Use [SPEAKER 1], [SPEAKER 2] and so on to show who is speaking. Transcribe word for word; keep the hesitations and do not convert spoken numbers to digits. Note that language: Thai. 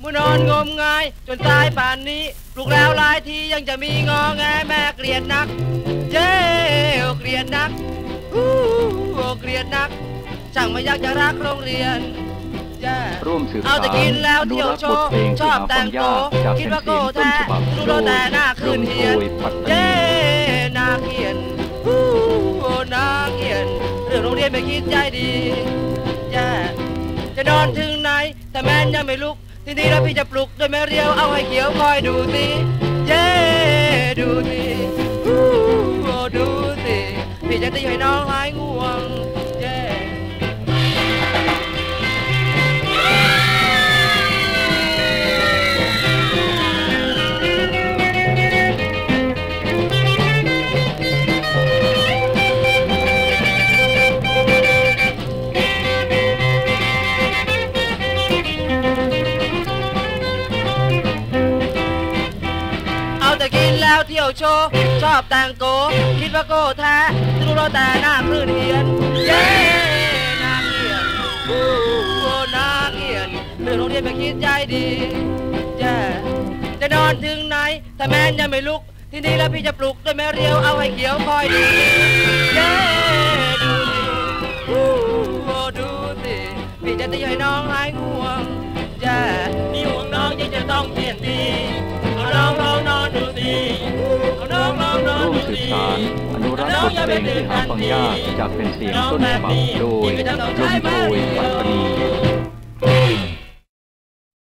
[SPEAKER 1] เมื่อนอนงมงายจนตายป่านนี้ปลุกแล้วหลายทียังจะมีงอแงแม่เกลียดนักเย้เกลียดนักฮู้เกลียดนักช่างไม่อยากจะรักโรงเรียน
[SPEAKER 2] ร่วมสืบสาน
[SPEAKER 1] เอาแต่กินแล้วเที่ยวโชว์ชอบแต่งโกคิดว่าโก้แท้รู้แล้วแต่หน้าคืนเฮียนเย้นาเกียนฮู้นาเกียนเรื่องโรงเรียนไม่คิดใจดีเย้จะนอนถึงไหนแต่แม่ยังไม่ลุกทีนี้แล้วพี่จะปลุกด้วยแม่เรียวเอาให้เขียวคอยดูสิเย้ดูสิฮู้ดูสิพี่จะตีให้น้องหายง่วงเย้จะกินแล้วเที่ยวโชว์ชอบแต่งโกคิดว่าโก้แท้รู้แล้วแต่หน้าคลื่นเฮียนเย้น่าเกลียดโอ้น่าเกลียดเรื่องโรงเรียนไม่คิดใจดีเย้จะนอนถึงไหนถ้าแม่ยังไม่ลุกทีนี้แล้วพี่จะปลุกด้วยแม่เรียวเอาให้เขียวคอยดูเย้ดูสิโอ้ดูสิพี่จะตีให้น้องหายง่วงเย้มีห่วงน้องยังจะต้องเขียนดีร่วมสืบสานอนุรักษ์บทเพลงที่หาฟังยากจากเป็นเสียงต้นฉบับโดยลมโชยปัตตานี